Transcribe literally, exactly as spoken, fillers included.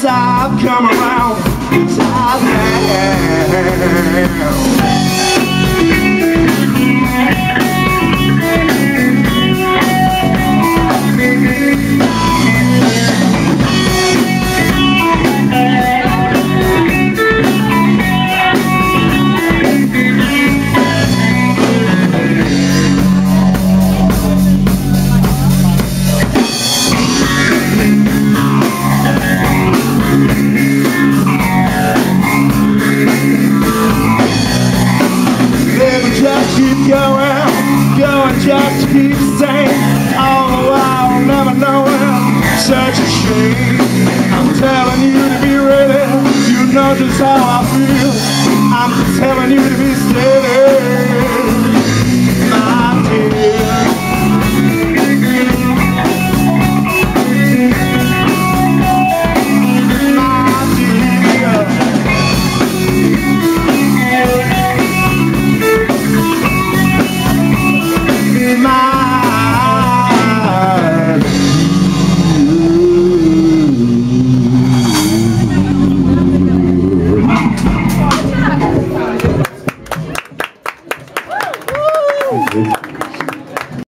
since I've come around, since I've just keep going, going, just keep saying, all the while never knowing, such a shame. I'm telling you to be ready, you know just how I feel. I'm telling you